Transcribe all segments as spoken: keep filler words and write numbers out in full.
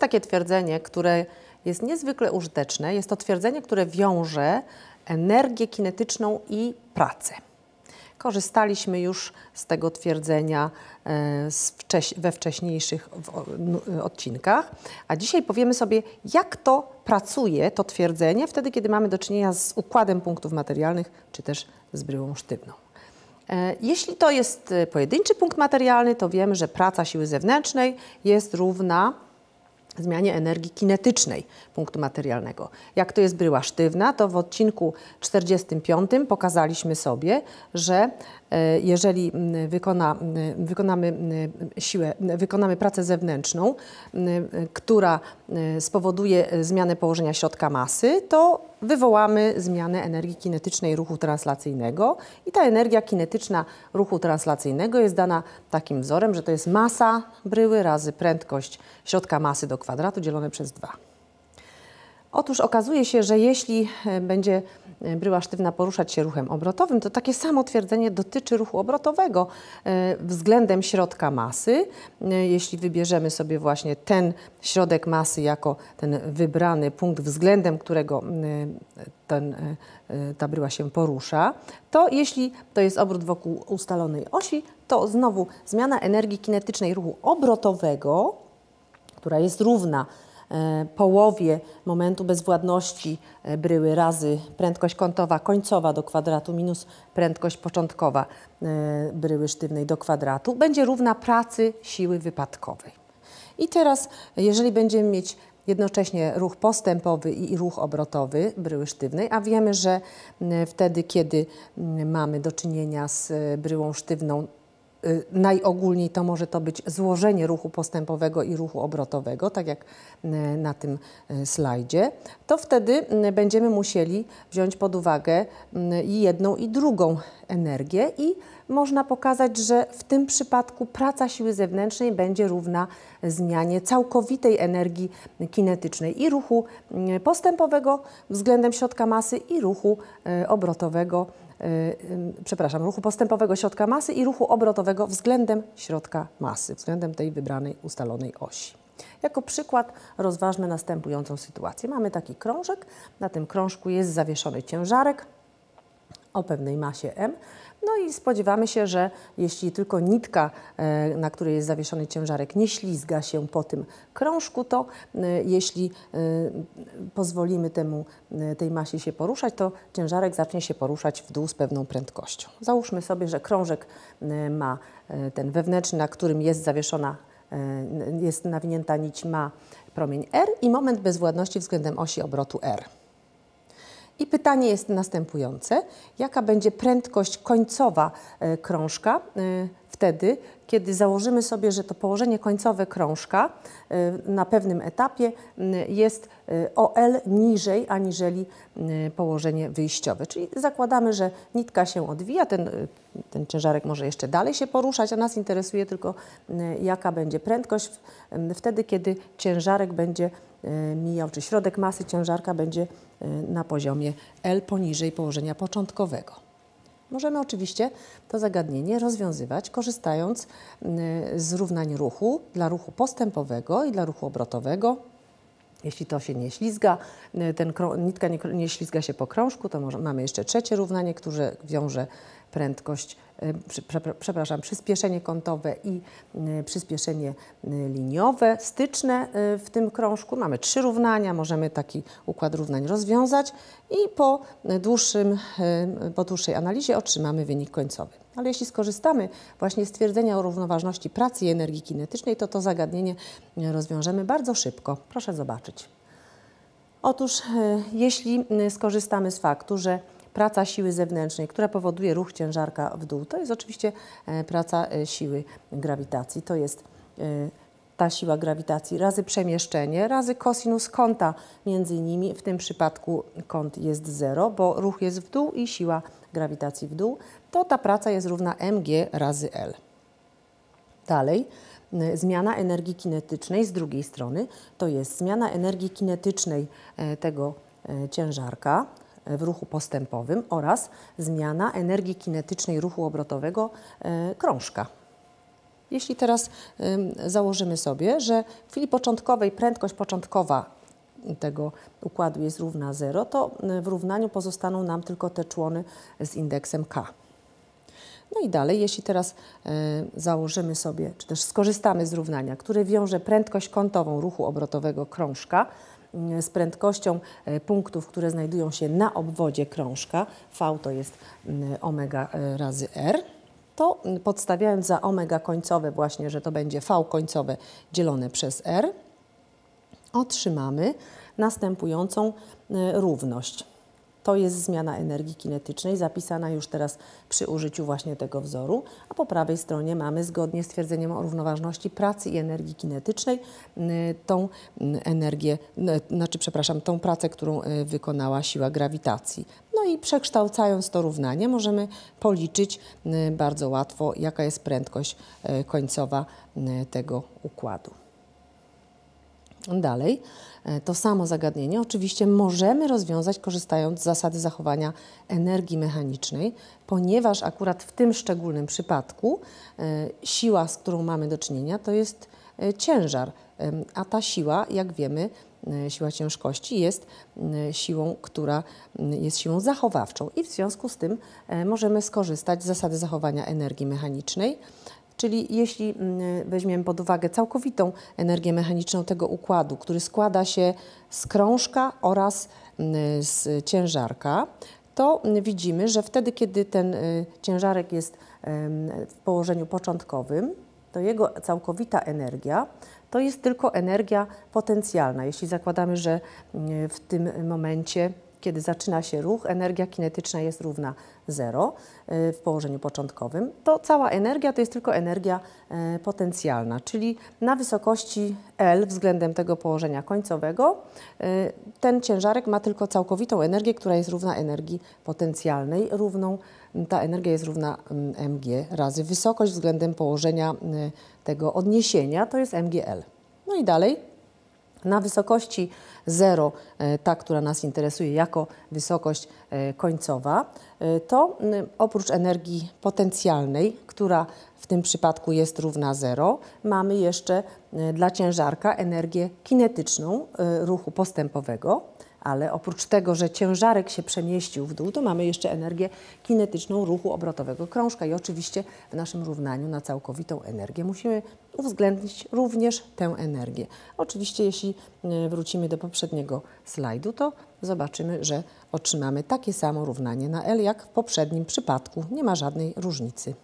takie twierdzenie, które jest niezwykle użyteczne. Jest to twierdzenie, które wiąże energię kinetyczną i pracę. Korzystaliśmy już z tego twierdzenia we wcześniejszych odcinkach, a dzisiaj powiemy sobie, jak to pracuje, to twierdzenie, wtedy, kiedy mamy do czynienia z układem punktów materialnych, czy też z bryłą sztywną. Jeśli to jest pojedynczy punkt materialny, to wiemy, że praca siły zewnętrznej jest równa zmianie energii kinetycznej punktu materialnego. Jak to jest bryła sztywna, to w odcinku czterdziestym piątym pokazaliśmy sobie, że jeżeli wykona, wykonamy siłę, wykonamy pracę zewnętrzną, która spowoduje zmianę położenia środka masy, to wywołamy zmianę energii kinetycznej ruchu translacyjnego i ta energia kinetyczna ruchu translacyjnego jest dana takim wzorem, że to jest masa bryły razy prędkość środka masy do kwadratu dzielone przez dwa. Otóż okazuje się, że jeśli będzie bryła sztywna poruszać się ruchem obrotowym, to takie samo twierdzenie dotyczy ruchu obrotowego względem środka masy. Jeśli wybierzemy sobie właśnie ten środek masy jako ten wybrany punkt, względem którego ten, ta bryła się porusza, to jeśli to jest obrót wokół ustalonej osi, to znowu zmiana energii kinetycznej ruchu obrotowego, która jest równa połowie momentu bezwładności bryły razy prędkość kątowa końcowa do kwadratu minus prędkość początkowa bryły sztywnej do kwadratu, będzie równa pracy siły wypadkowej. I teraz, jeżeli będziemy mieć jednocześnie ruch postępowy i ruch obrotowy bryły sztywnej, a wiemy, że wtedy, kiedy mamy do czynienia z bryłą sztywną, najogólniej to może to być złożenie ruchu postępowego i ruchu obrotowego, tak jak na tym slajdzie, to wtedy będziemy musieli wziąć pod uwagę i jedną i drugą energię i można pokazać, że w tym przypadku praca siły zewnętrznej będzie równa zmianie całkowitej energii kinetycznej i ruchu postępowego względem środka masy i ruchu obrotowego przepraszam, ruchu postępowego środka masy i ruchu obrotowego względem środka masy, względem tej wybranej, ustalonej osi. Jako przykład rozważmy następującą sytuację. Mamy taki krążek, na tym krążku jest zawieszony ciężarek o pewnej masie M. No i spodziewamy się, że jeśli tylko nitka, na której jest zawieszony ciężarek, nie ślizga się po tym krążku, to jeśli pozwolimy temu, tej masie się poruszać, to ciężarek zacznie się poruszać w dół z pewną prędkością. Załóżmy sobie, że krążek ma ten wewnętrzny, na którym jest zawieszona, jest nawinięta nić, ma promień R i moment bezwładności względem osi obrotu R. I pytanie jest następujące. Jaka będzie prędkość końcowa krążka wtedy, kiedy założymy sobie, że to położenie końcowe krążka na pewnym etapie jest o L niżej aniżeli położenie wyjściowe. Czyli zakładamy, że nitka się odwija, ten, ten ciężarek może jeszcze dalej się poruszać, a nas interesuje tylko jaka będzie prędkość wtedy, kiedy ciężarek będzie mijał, czy środek masy ciężarka będzie na poziomie L poniżej położenia początkowego. Możemy oczywiście to zagadnienie rozwiązywać korzystając z równań ruchu dla ruchu postępowego i dla ruchu obrotowego. Jeśli to się nie ślizga, ten nitka nie, nie ślizga się po krążku, to może, mamy jeszcze trzecie równanie, które wiąże prędkość, przepraszam, przyspieszenie kątowe i przyspieszenie liniowe, styczne w tym krążku. Mamy trzy równania, możemy taki układ równań rozwiązać i po, dłuższym, po dłuższej analizie otrzymamy wynik końcowy. Ale jeśli skorzystamy właśnie z twierdzenia o równoważności pracy i energii kinetycznej, to to zagadnienie rozwiążemy bardzo szybko. Proszę zobaczyć. Otóż jeśli skorzystamy z faktu, że praca siły zewnętrznej, która powoduje ruch ciężarka w dół, to jest oczywiście praca siły grawitacji. To jest ta siła grawitacji razy przemieszczenie, razy kosinus kąta między nimi. W tym przypadku kąt jest zero, bo ruch jest w dół i siła grawitacji w dół. To ta praca jest równa mg razy L. Dalej, zmiana energii kinetycznej z drugiej strony to jest zmiana energii kinetycznej tego ciężarka w ruchu postępowym oraz zmiana energii kinetycznej ruchu obrotowego krążka. Jeśli teraz y, założymy sobie, że w chwili początkowej prędkość początkowa tego układu jest równa zero, to w równaniu pozostaną nam tylko te człony z indeksem K. No i dalej, jeśli teraz y, założymy sobie, czy też skorzystamy z równania, które wiąże prędkość kątową ruchu obrotowego krążka y, z prędkością y, punktów, które znajdują się na obwodzie krążka, V to jest y, omega y, razy R, to y, podstawiając za omega końcowe właśnie, że to będzie V końcowe dzielone przez R, otrzymamy następującą y, równość. To jest zmiana energii kinetycznej, zapisana już teraz przy użyciu właśnie tego wzoru, a po prawej stronie mamy zgodnie z twierdzeniem o równoważności pracy i energii kinetycznej tą energię, znaczy przepraszam, tą pracę, którą wykonała siła grawitacji. No i przekształcając to równanie możemy policzyć bardzo łatwo, jaka jest prędkość końcowa tego układu. Dalej, to samo zagadnienie oczywiście możemy rozwiązać korzystając z zasady zachowania energii mechanicznej, ponieważ akurat w tym szczególnym przypadku e, siła, z którą mamy do czynienia, to jest e, ciężar, e, a ta siła, jak wiemy, e, siła ciężkości jest e, siłą, która e, jest siłą zachowawczą i w związku z tym e, możemy skorzystać z zasady zachowania energii mechanicznej. Czyli jeśli weźmiemy pod uwagę całkowitą energię mechaniczną tego układu, który składa się z krążka oraz z ciężarka, to widzimy, że wtedy, kiedy ten ciężarek jest w położeniu początkowym, to jego całkowita energia to jest tylko energia potencjalna. Jeśli zakładamy, że w tym momencie, kiedy zaczyna się ruch, energia kinetyczna jest równa zero w położeniu początkowym, to cała energia to jest tylko energia potencjalna, czyli na wysokości L względem tego położenia końcowego ten ciężarek ma tylko całkowitą energię, która jest równa energii potencjalnej, równą, ta energia jest równa mg razy wysokość względem położenia tego odniesienia, to jest mgl. No i dalej. Na wysokości zero, ta, która nas interesuje jako wysokość końcowa, to oprócz energii potencjalnej, która w tym przypadku jest równa zero, mamy jeszcze dla ciężarka energię kinetyczną ruchu postępowego, ale oprócz tego, że ciężarek się przemieścił w dół, to mamy jeszcze energię kinetyczną ruchu obrotowego krążka i oczywiście w naszym równaniu na całkowitą energię musimy uwzględnić również tę energię. Oczywiście jeśli wrócimy do poprzedniego slajdu, to zobaczymy, że otrzymamy takie samo równanie na L jak w poprzednim przypadku. Nie ma żadnej różnicy.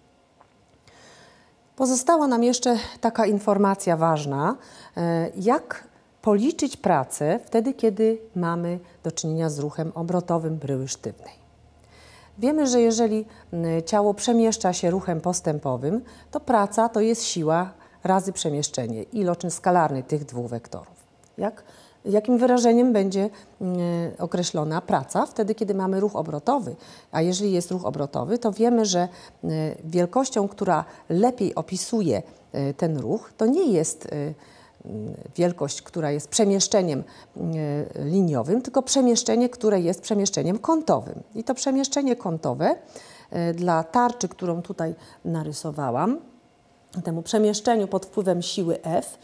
Pozostała nam jeszcze taka informacja ważna, jak policzyć pracę wtedy, kiedy mamy do czynienia z ruchem obrotowym bryły sztywnej. Wiemy, że jeżeli ciało przemieszcza się ruchem postępowym, to praca to jest siła razy przemieszczenie, iloczyn skalarny tych dwóch wektorów. Jak, jakim wyrażeniem będzie określona praca wtedy, kiedy mamy ruch obrotowy? A jeżeli jest ruch obrotowy, to wiemy, że wielkością, która lepiej opisuje ten ruch, to nie jest wielkość, która jest przemieszczeniem liniowym, tylko przemieszczenie, które jest przemieszczeniem kątowym. I to przemieszczenie kątowe dla tarczy, którą tutaj narysowałam, temu przemieszczeniu pod wpływem siły F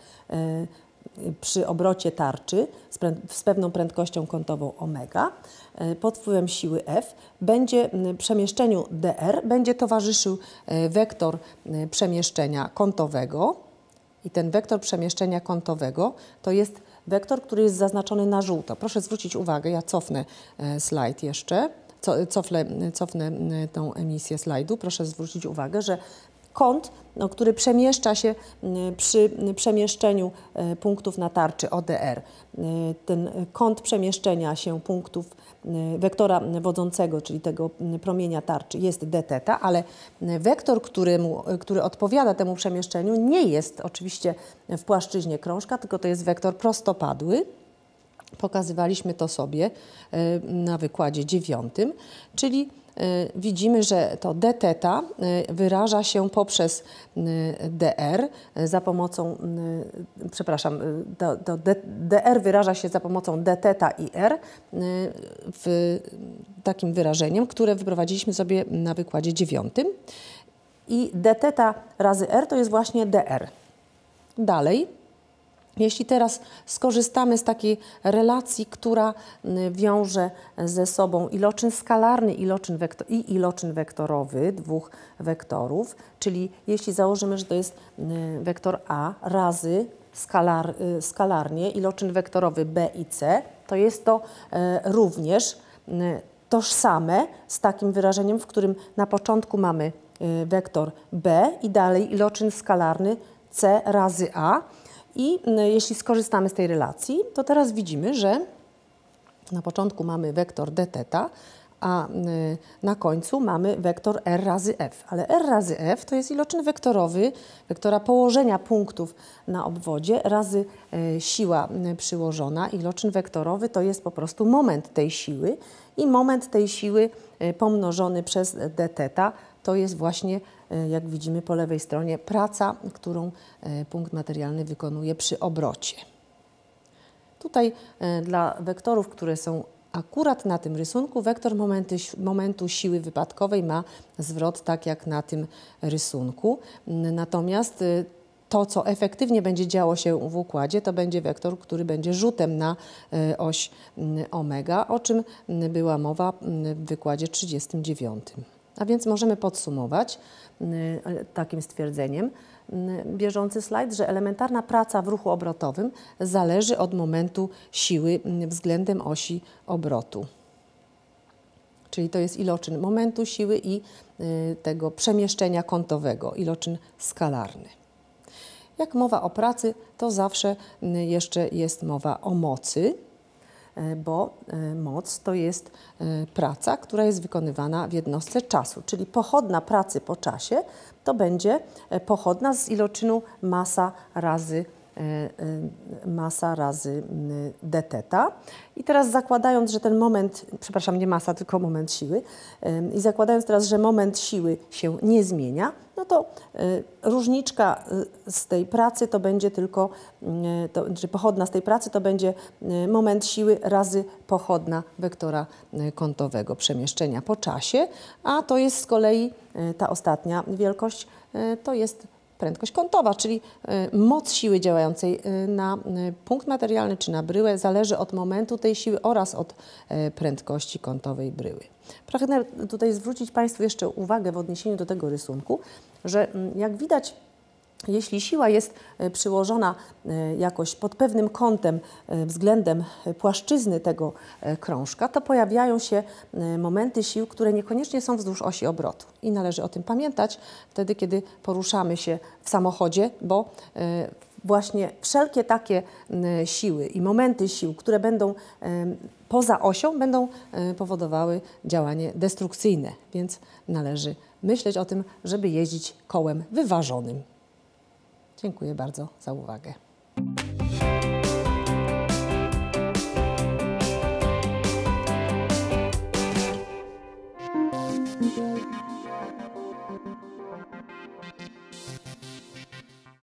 przy obrocie tarczy z, z pewną prędkością kątową omega, pod wpływem siły F będzie przemieszczeniu dr będzie towarzyszył wektor przemieszczenia kątowego. I ten wektor przemieszczenia kątowego to jest wektor, który jest zaznaczony na żółto. Proszę zwrócić uwagę, ja cofnę slajd jeszcze, co, cofnę, cofnę tą emisję slajdu. Proszę zwrócić uwagę, że kąt, no, który przemieszcza się przy przemieszczeniu punktów na tarczy O D R, ten kąt przemieszczenia się punktów wektora wodzącego, czyli tego promienia tarczy, jest dθ, ale wektor, któremu, który odpowiada temu przemieszczeniu, nie jest oczywiście w płaszczyźnie krążka, tylko to jest wektor prostopadły. Pokazywaliśmy to sobie na wykładzie dziewiątym, czyli widzimy, że to dθ wyraża się poprzez dr za pomocą, przepraszam, to, to dr wyraża się za pomocą dθ i r w takim wyrażeniem, które wyprowadziliśmy sobie na wykładzie dziewiątym. I dθ razy r to jest właśnie dr. Dalej, jeśli teraz skorzystamy z takiej relacji, która wiąże ze sobą iloczyn skalarny iloczyn wektor, i iloczyn wektorowy dwóch wektorów, czyli jeśli założymy, że to jest wektor a razy skalar, skalarnie iloczyn wektorowy b i c, to jest to również tożsame z takim wyrażeniem, w którym na początku mamy wektor b i dalej iloczyn skalarny c razy a. I jeśli skorzystamy z tej relacji, to teraz widzimy, że na początku mamy wektor dθ, a na końcu mamy wektor r razy f. Ale r razy f to jest iloczyn wektorowy wektora położenia punktów na obwodzie razy siła przyłożona. Iloczyn wektorowy to jest po prostu moment tej siły i moment tej siły pomnożony przez dθ to jest właśnie, jak widzimy po lewej stronie, praca, którą punkt materialny wykonuje przy obrocie. Tutaj dla wektorów, które są akurat na tym rysunku, wektor momentu, momentu siły wypadkowej ma zwrot tak jak na tym rysunku. Natomiast to, co efektywnie będzie działo się w układzie, to będzie wektor, który będzie rzutem na oś omega, o czym była mowa w wykładzie trzydziestym dziewiątym. A więc możemy podsumować takim stwierdzeniem, bieżący slajd, że elementarna praca w ruchu obrotowym zależy od momentu siły względem osi obrotu. Czyli to jest iloczyn momentu siły i tego przemieszczenia kątowego, iloczyn skalarny. Jak mowa o pracy, to zawsze jeszcze jest mowa o mocy, bo moc to jest praca, która jest wykonywana w jednostce czasu, czyli pochodna pracy po czasie to będzie pochodna z iloczynu masa razy masa razy dθ. I teraz zakładając, że ten moment, przepraszam, nie masa, tylko moment siły, i zakładając teraz, że moment siły się nie zmienia, no to różniczka z tej pracy to będzie tylko, to, czy pochodna z tej pracy to będzie moment siły razy pochodna wektora kątowego przemieszczenia po czasie, a to jest z kolei ta ostatnia wielkość, to jest prędkość kątowa, czyli moc siły działającej na punkt materialny czy na bryłę zależy od momentu tej siły oraz od prędkości kątowej bryły. Pragnę tutaj zwrócić Państwu jeszcze uwagę w odniesieniu do tego rysunku, że jak widać, jeśli siła jest przyłożona jakoś pod pewnym kątem względem płaszczyzny tego krążka, to pojawiają się momenty sił, które niekoniecznie są wzdłuż osi obrotu. I należy o tym pamiętać wtedy, kiedy poruszamy się w samochodzie, bo właśnie wszelkie takie siły i momenty sił, które będą poza osią, będą powodowały działanie destrukcyjne. Więc należy myśleć o tym, żeby jeździć kołem wyważonym. Dziękuję bardzo za uwagę.